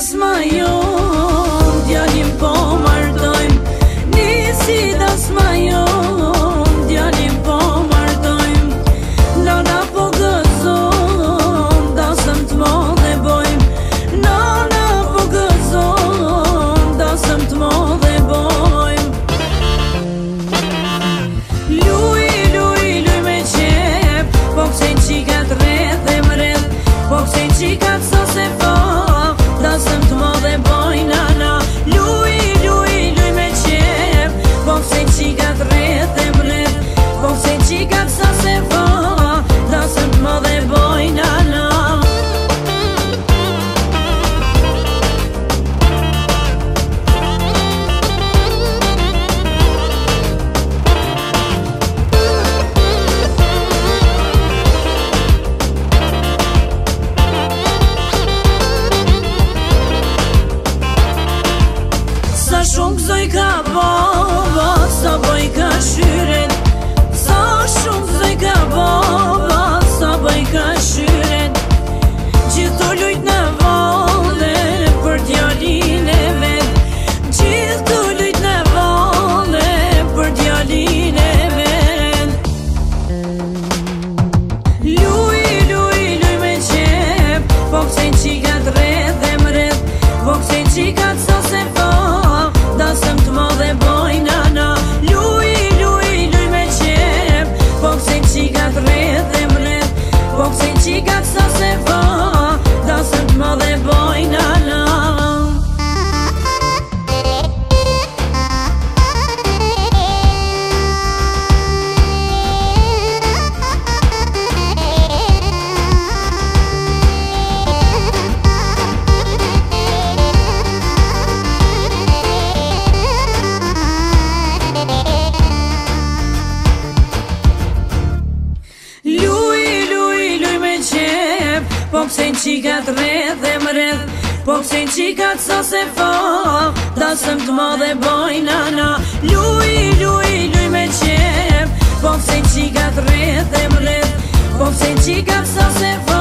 dasmajon, djalim po martojm. Nisi dasmajon, djalim po martojm. Nana po gëzon, dasëm t'modhe bojm. Nana po gëzon, dasëm t'modhe bojm. Luj, luj, luj me qep, po ksen qikat rreth e mreth, po ksen qikat so se po, dasëm t'modhe bojn nana. Luj, luj, luj me qep, po ksen qikat rreth e mreth, po ksen qikat so se po, dasëm t'modhe bojn nana. Sa shumë gëzoj ka baba, sa bëj ka shyret. Sa shumë gëzoj ka baba, sa bëj ka shyret. Gjithë të lujt në valle për djalin e vet. Gjithë të lujt në valle për djalin e vet. Luj, luj, luj me qep, po ksen qikat rreth e mreth, po ksen qikat so se po, dasëm t'modhe bojn nana. Luj, luj, luj me qep, po ksen qikat rreth e mreth, po ksen qikat so se po, dasëm t'modhe bojn nana. Luj, luj, luj me qep, po ksen qikat rreth e mreth, po ksen qikat so se po, dasëm t'modhe bojn nana. Luj, luj, luj me qep, po ksen qikat rreth e mreth, po ksen qikat so se po,